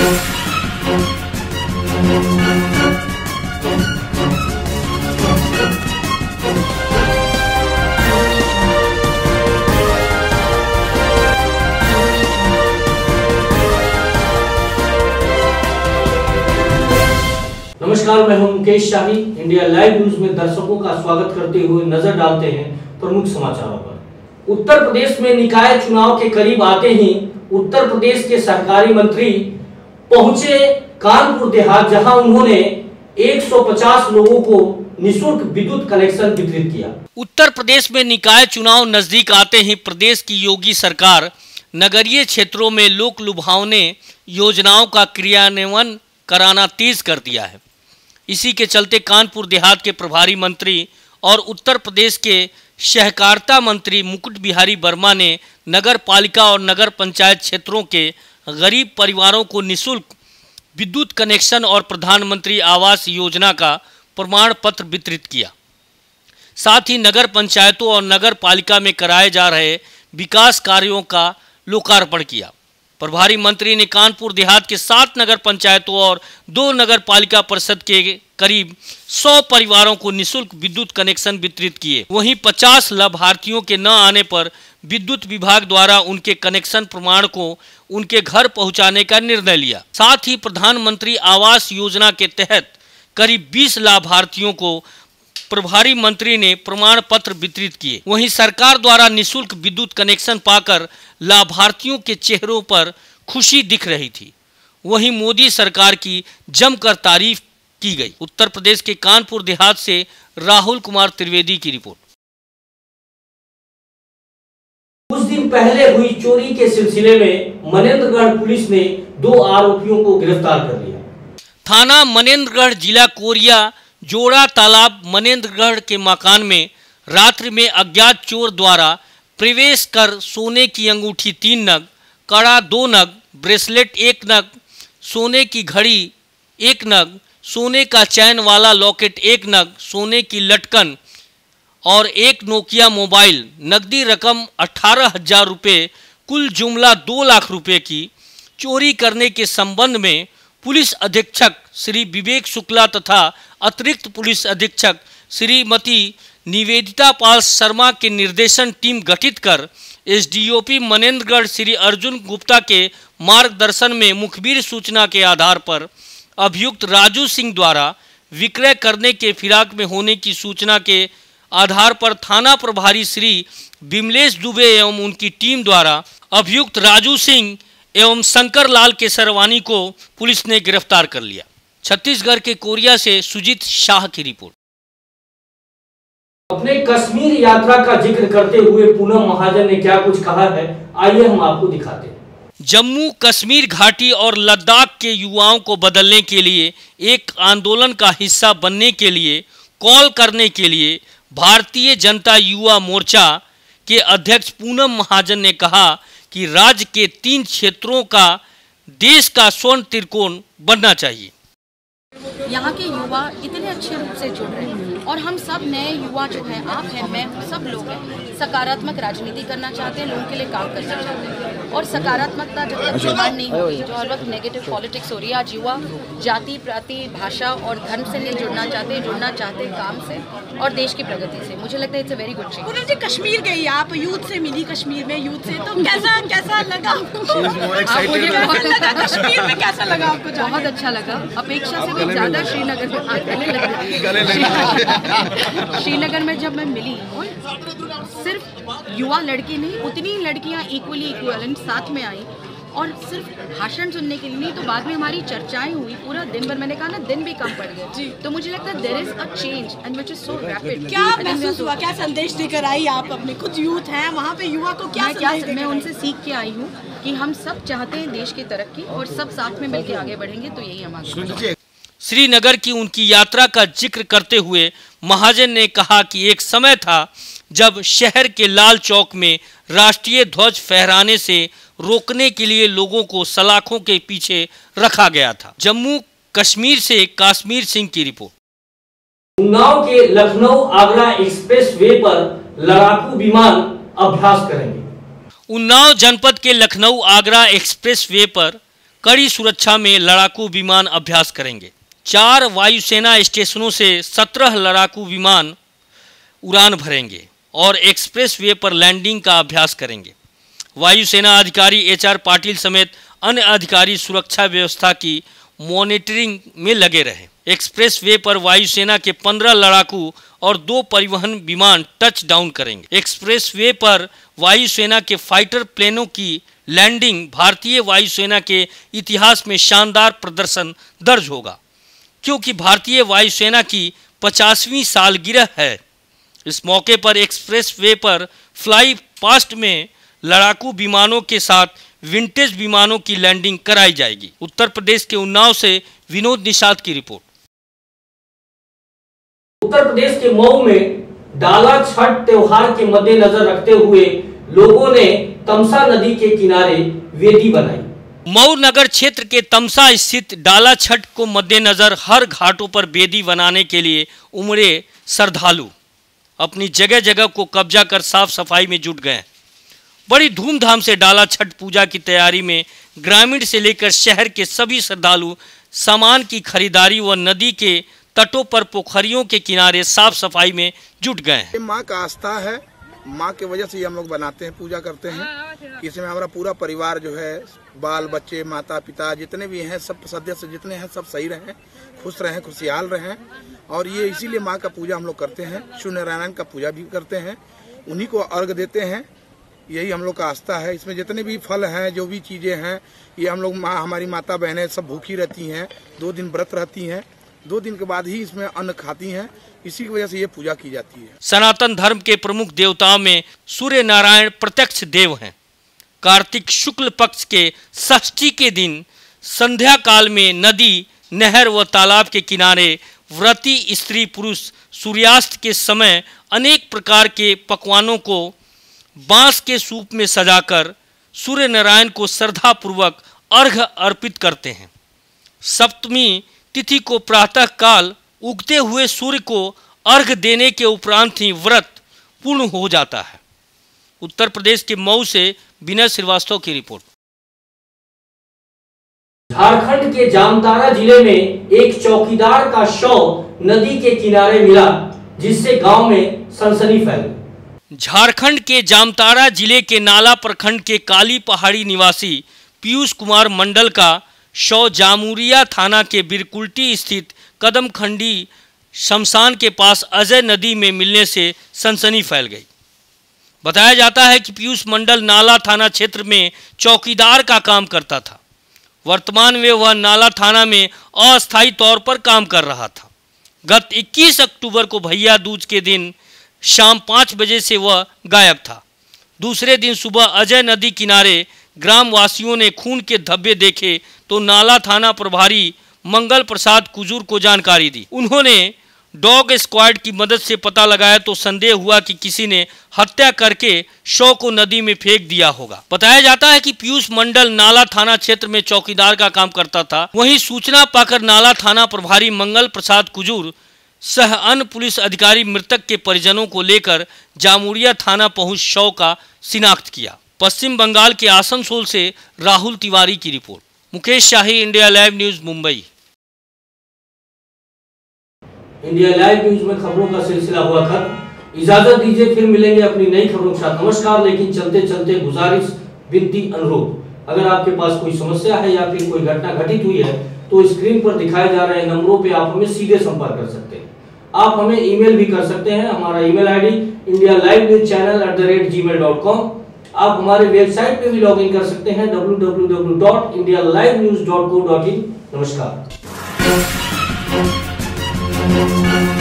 नमस्कार, मैं हूं Mukesh Shahi. India live news में दर्शकों का स्वागत करते हुए नजर डालते हैं प्रमुख समाचारों पर। उत्तर प्रदेश में निकाय चुनाव के करीब आते ही उत्तर प्रदेश के सरकारी मंत्री पहुंचे कानपुर देहात, जहां उन्होंने 150 लोगों को निःशुल्क विद्युत कनेक्शन वितरित किया। उत्तर प्रदेश में निकाय चुनाव नजदीक आते ही प्रदेश की योगी सरकार नगरीय क्षेत्रों में लोक लुभावने योजनाओं का क्रियान्वयन कराना तेज कर दिया है। इसी के चलते कानपुर देहात के प्रभारी मंत्री और उत्तर प्रदेश के सहकारिता मंत्री मुकुट बिहारी वर्मा ने नगर पालिका और नगर पंचायत क्षेत्रों के गरीब परिवारों को निःशुल्क विद्युत कनेक्शन और प्रधानमंत्री आवास योजना का प्रमाण पत्र वितरित किया। साथ ही नगर पंचायतों और नगर पालिका में कराए जा रहे विकास कार्यों का लोकार्पण किया। प्रभारी मंत्री ने कानपुर देहात के 7 नगर पंचायतों और 2 नगर पालिका परिषद के करीब 100 परिवारों को निःशुल्क विद्युत कनेक्शन वितरित किए। वहीं 50 लाभार्थियों के न आने पर विद्युत विभाग द्वारा उनके कनेक्शन प्रमाण को उनके घर पहुंचाने का निर्णय लिया। साथ ही प्रधानमंत्री आवास योजना के तहत करीब 20 लाभार्थियों को प्रभारी मंत्री ने प्रमाण पत्र वितरित किए। वहीं सरकार द्वारा निःशुल्क विद्युत कनेक्शन पाकर लाभार्थियों के चेहरों पर खुशी दिख रही थी। वहीं मोदी सरकार की जमकर तारीफ की गई। उत्तर प्रदेश के कानपुर देहात से राहुल कुमार त्रिवेदी की रिपोर्ट। कुछ दिन पहले हुई चोरी के सिलसिले में मनेंद्रगढ़ पुलिस ने 2 आरोपियों को गिरफ्तार कर लिया। थाना मनेंद्रगढ़, जिला कोरिया, जोड़ा तालाब मनेंद्रगढ़ के मकान में रात्रि में अज्ञात चोर द्वारा प्रवेश कर सोने की अंगूठी 3 नग, कड़ा 2 नग, ब्रेसलेट 1 नग, सोने की घड़ी 1 नग, सोने का चैन वाला लॉकेट 1 नग, सोने की लटकन और 1 नोकिया मोबाइल, नकदी रकम 18,000 रुपये, कुल जुमला 2 लाख रुपये की चोरी करने के संबंध में पुलिस अधीक्षक श्री विवेक शुक्ला तथा अतिरिक्त पुलिस अधीक्षक श्रीमती निवेदिता पाल शर्मा के निर्देशन टीम गठित कर एसडीओपी मनेंद्रगढ़ श्री अर्जुन गुप्ता के मार्गदर्शन में मुखबिर सूचना के आधार पर अभियुक्त राजू सिंह द्वारा विक्रय करने के फिराक में होने की सूचना के आधार पर थाना प्रभारी श्री विमलेश दुबे एवं उनकी टीम द्वारा अभियुक्त राजू सिंह एवं शंकर लाल केसरवानी को पुलिस ने गिरफ्तार कर लिया। छत्तीसगढ़ के कोरिया से सुजीत शाह की रिपोर्ट। अपने कश्मीर यात्रा का जिक्र करते हुए पूनम महाजन ने क्या कुछ कहा है, आइए हम आपको दिखाते हैं। जम्मू कश्मीर घाटी और लद्दाख के युवाओं को बदलने के लिए एक आंदोलन का हिस्सा बनने के लिए कॉल करने के लिए भारतीय जनता युवा मोर्चा के अध्यक्ष पूनम महाजन ने कहा कि राज्य के 3 क्षेत्रों का देश का स्वर्ण त्रिकोण बनना चाहिए। यहाँ के युवा इतने अच्छे रूप से जुड़ रहे हैं और हम सब नए युवा जो हैं, आप हैं, मैं हूँ, सब लोग हैं, सकारात्मक राजनीति करना चाहते हैं, लोगों के लिए काम करना चाहते हैं। और सकारात्मकता जब तक जुबान नहीं होगी, जो हर वक्त नेगेटिव पॉलिटिक्स हो रही है, आज युवा जाति, प्रांति, भाषा और धर्म से नहीं जुड़ना चाहते काम से और देश की प्रगति से। मुझे लगता है इट्स अ वेरी गुड चीज। पूनम जी, कश्मीर गई आप, यूथ से मिली कश्मीर में, यूथ से तो कैसा लगा? कश्मीर में कैसा लगा आपको? बहुत अच्छा लगा, अपेक्षा से भी ज्यादा श्रीनगर में जब मैं मिली, सिर्फ युवा लड़के नहीं, उतनी लड़कियां इक्वलेंट साथ में आई और सिर्फ भाषण सुनने के लिए नहीं, तो बाद में हमारी चर्चाएं हुई पूरा दिन भर। मैंने कहा ना, दिन भी कम पड़ गए, तो मुझे लगता है there is a change and which is so rapid. क्या महसूस हुआ, क्या संदेश देकर आई आप? अपने कुछ यूथ हैं वहाँ पे, युवा को मैं उनसे सीख के आई हूँ कि हम सब चाहते हैं देश की तरक्की और सब साथ में मिलकर आगे बढ़ेंगे, तो यही हमारा। श्रीनगर की उनकी यात्रा का जिक्र करते हुए महाजन ने कहा कि एक समय था जब शहर के लाल चौक में राष्ट्रीय ध्वज फहराने से रोकने के लिए लोगों को सलाखों के पीछे रखा गया था। जम्मू कश्मीर से काश्मीर सिंह की रिपोर्ट। उन्नाव के लखनऊ आगरा एक्सप्रेस वे पर लड़ाकू विमान अभ्यास करेंगे। उन्नाव जनपद के लखनऊ आगरा एक्सप्रेस वे पर कड़ी सुरक्षा में लड़ाकू विमान अभ्यास करेंगे। 4 वायुसेना स्टेशनों से 17 लड़ाकू विमान उड़ान भरेंगे और एक्सप्रेस वे पर लैंडिंग का अभ्यास करेंगे। वायुसेना अधिकारी HR पाटिल समेत अन्य अधिकारी सुरक्षा व्यवस्था की मॉनिटरिंग में लगे रहे। एक्सप्रेस वे पर वायुसेना के 15 लड़ाकू और 2 परिवहन विमान टच डाउन करेंगे। एक्सप्रेस वे पर वायुसेना के फाइटर प्लेनों की लैंडिंग भारतीय वायुसेना के इतिहास में शानदार प्रदर्शन दर्ज होगा, क्योंकि भारतीय वायुसेना की 50वीं सालगिरह है। इस मौके पर एक्सप्रेस वे पर फ्लाई पास्ट में लड़ाकू विमानों के साथ विंटेज विमानों की लैंडिंग कराई जाएगी। उत्तर प्रदेश के उन्नाव से विनोद निषाद की रिपोर्ट। उत्तर प्रदेश के मऊ में डाला छठ त्योहार के मद्देनजर रखते हुए लोगों ने तमसा नदी के किनारे वेदी बनाई। मऊ नगर क्षेत्र के तमसा स्थित डाला छठ को मद्देनजर हर घाटों पर वेदी बनाने के लिए उमड़े श्रद्धालु अपनी जगह जगह को कब्जा कर साफ सफाई में जुट गए। बड़ी धूमधाम से डाला छठ पूजा की तैयारी में ग्रामीण से लेकर शहर के सभी श्रद्धालु सामान की खरीदारी व नदी के तटों पर पोखरियों के किनारे साफ सफाई में जुट गए हैं। माँ का आस्था है, माँ के वजह से हम लोग बनाते हैं, पूजा करते हैं। इसमें हमारा पूरा परिवार जो है, बाल बच्चे, माता पिता जितने भी हैं, सब सदस्य जितने हैं, सब सही रहें, खुश रहें, खुशहाल रहें। और ये इसीलिए माँ का पूजा हम लोग करते हैं। सूर्य नारायण का पूजा भी करते हैं, उन्हीं को अर्घ देते हैं। यही हम लोग का आस्था है। इसमें जितने भी फल हैं, जो भी चीजें हैं, ये हम लोग हमारी माता बहनें सब भूखी रहती हैं, 2 दिन व्रत रहती हैं, 2 दिन के बाद ही इसमें अन्न खाती हैं। इसी की वजह से ये पूजा की जाती है। सनातन धर्म के प्रमुख देवताओं में सूर्य नारायण प्रत्यक्ष देव हैं। कार्तिक शुक्ल पक्ष के षष्ठी के दिन संध्या काल में नदी, नहर व तालाब के किनारे व्रती स्त्री पुरुष सूर्यास्त के समय अनेक प्रकार के पकवानों को बांस के सूप में सजाकर सूर्य नारायण को श्रद्धा पूर्वक अर्घ अर्पित करते हैं। सप्तमी तिथि को प्रातः काल उगते हुए सूर्य को अर्घ देने के उपरांत ही व्रत पूर्ण हो जाता है। उत्तर प्रदेश के मऊ से विनय श्रीवास्तव की रिपोर्ट। झारखंड के जामताड़ा जिले में एक चौकीदार का शव नदी के किनारे मिला, जिससे गांव में सनसनी फैल गई। झारखंड के जामताड़ा जिले के नाला प्रखंड के काली पहाड़ी निवासी पीयूष कुमार मंडल का शव जामुरिया थाना के बिरकुल्टी स्थित कदमखंडी शमशान के पास अजय नदी में मिलने से सनसनी फैल गई। बताया जाता है कि पीयूष मंडल नाला थाना क्षेत्र में चौकीदार का काम करता था। वर्तमान में वह नाला थाना में अस्थायी तौर पर काम कर रहा था। गत 21 अक्टूबर को भैया दूज के दिन शाम 5 बजे से वह गायब था। दूसरे दिन सुबह अजय नदी किनारे ग्राम वासियों ने खून के धब्बे देखे तो नाला थाना प्रभारी मंगल प्रसाद कुजूर को जानकारी दी। उन्होंने डॉग स्क्वाड की मदद से पता लगाया तो संदेह हुआ कि किसी ने हत्या करके शव को नदी में फेंक दिया होगा। बताया जाता है कि पीयूष मंडल नाला थाना क्षेत्र में चौकीदार का काम करता था। वहीं सूचना पाकर नाला थाना प्रभारी मंगल प्रसाद कुजूर सह अन्य पुलिस अधिकारी मृतक के परिजनों को लेकर जामुरिया थाना पहुंच शव का शिनाख्त किया। पश्चिम बंगाल के आसनसोल से राहुल तिवारी की रिपोर्ट। Mukesh Shahi, India live news, Mumbai. India live news में खबरों का सिलसिला हुआ खत्म। इजाजत दीजिए, फिर मिलेंगे अपनी नई खबरों के साथ। नमस्कार। लेकिन चलते चलते गुजारिश, विनती, अनुरोध, अगर आपके पास कोई समस्या है या फिर कोई घटना घटित हुई है तो स्क्रीन पर दिखाए जा रहे नंबरों पे आप हमें सीधे संपर्क कर सकते हैं। आप हमें ईमेल भी कर सकते हैं। हमारा ईमेल आईडी indialivenewschannel@gmail.com। आप हमारे वेबसाइट पे भी लॉग इन कर सकते हैं www.indialivenews.co.in। नमस्कार।